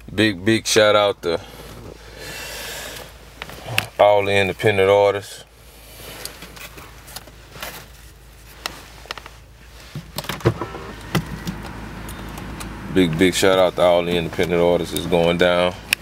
Big shout out to all the independent artists. Big shout out to all the independent artists. It's going down.